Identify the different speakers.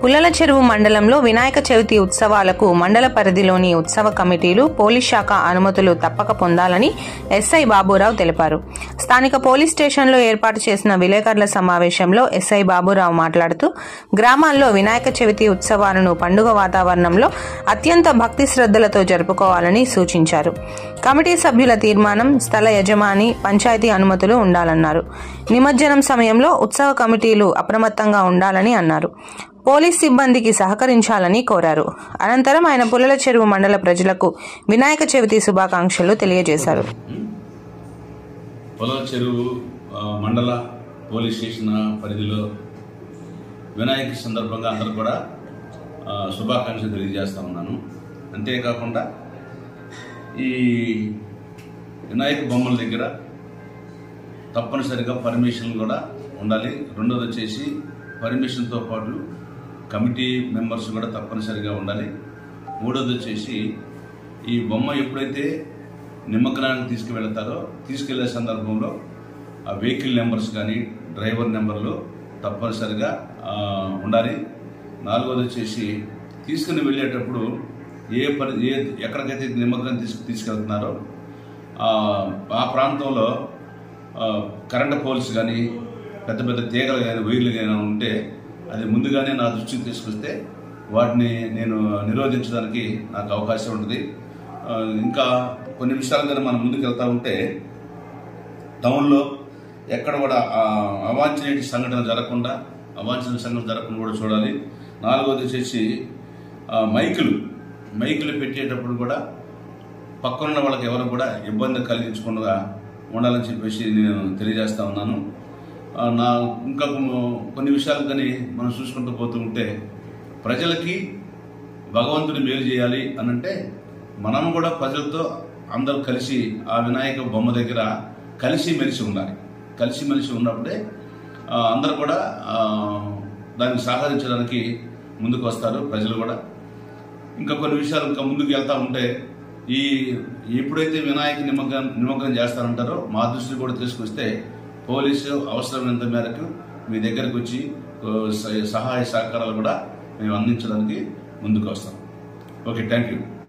Speaker 1: పుల్లల చెరువు మండలంలో వినాయక చవితి ఉత్సవాలకు మండల పరిధిలోని ఉత్సవ కమిటీలు పోలీస్ శాఖ అనుమతులు తప్పక పొందాలని ఎస్ఐ బాబురావు తెలిపారు. స్థానిక పోలీస్ స్టేషన్లో ఏర్పాటు చేసిన విలేకరుల సమావేశంలో ఎస్ఐ బాబురావు మాట్లాడుతూ గ్రామాల్లో వినాయక చవితి ఉత్సవాలను పండుగ వాతావరణంలో అత్యంత భక్తి శ్రద్ధలతో జరుపుకోవాలని సూచించారు. కమిటీ సభ్యుల తీర్మానం, స్థల యజమాని, పంచాయతీ అనుమతులు ఉండాలన్నారు. నిమజ్జనం సమయంలో ఉత్సవ కమిటీలు అప్రమత్తంగా ఉండాలని అన్నారు. పోలీస్ సిబ్బందికి సహకరించాలని కోరారు. అనంతరం ఆయన పుల్లల చెరువు మండల ప్రజలకు వినాయక చవితి శుభాకాంక్షలు తెలియజేశారు.
Speaker 2: పుల్లల చెరువు మండల పోలీస్ స్టేషన్ పరిధిలో వినాయక సందర్భంగా అందరూ కూడా శుభాకాంక్షలు తెలియజేస్తా ఉన్నాను. అంతేకాకుండా ఈ వినాయక బొమ్మల దగ్గర తప్పనిసరిగా పర్మిషన్ కూడా ఉండాలి. రెండోది వచ్చేసి పర్మిషన్తో పాటు కమిటీ మెంబర్స్ కూడా తప్పనిసరిగా ఉండాలి. మూడోది వచ్చేసి ఈ బొమ్మ ఎప్పుడైతే నిమజ్జనానికి తీసుకెళ్లే సందర్భంలో ఆ వెహికల్ నెంబర్స్ కానీ డ్రైవర్ నెంబర్లు తప్పనిసరిగా ఉండాలి. నాలుగోది వచ్చేసి తీసుకుని వెళ్ళేటప్పుడు ఎక్కడికైతే నిమజ్జనం తీసుకెళ్తున్నారో ఆ ప్రాంతంలో కరెంటు పోల్స్ కానీ పెద్ద పెద్ద తీగలు కానీ వైర్లు కానీ ఉంటే అది ముందుగానే నా దృష్టికి తీసుకొస్తే వాటిని నేను నిరోధించడానికి నాకు అవకాశం ఉంటుంది. ఇంకా కొన్ని విషయాలు కానీ మనం ముందుకు వెళ్తూ ఉంటే టౌన్లో ఎక్కడ కూడా అవాంఛనీయ సంఘటన జరగకుండా కూడా చూడాలి. నాలుగోది వచ్చేసి మైకులు పెట్టేటప్పుడు కూడా పక్కనున్న వాళ్ళకి ఎవరు కూడా ఇబ్బంది కలిగించకుండా ఉండాలని చెప్పేసి నేను తెలియజేస్తా ఉన్నాను. ఇంకా కొన్ని విషయాలు కానీ మనం చూసుకుంటూ పోతూ ఉంటే ప్రజలకి భగవంతుని మేలు చేయాలి అనంటే మనం కూడా ప్రజలతో అందరూ కలిసి ఆ వినాయక బొమ్మ దగ్గర కలిసిమెలిసి ఉండాలి. కలిసిమెలిసి ఉన్నప్పుడే అందరూ కూడా దాన్ని సహకరించడానికి ముందుకు వస్తారు ప్రజలు కూడా. ఇంకా కొన్ని విషయాలు ఇంకా ముందుకు వెళ్తూ ఉంటే ఎప్పుడైతే వినాయక నిమజ్జనం చేస్తారంటారో మా దృష్టిని కూడా తీసుకొస్తే పోలీసు అవసరమైనంత మేరకు మీ దగ్గరకు వచ్చి సహాయ సహకారాలు కూడా మేము అందించడానికి ముందుకు వస్తాం. Okay, thank you.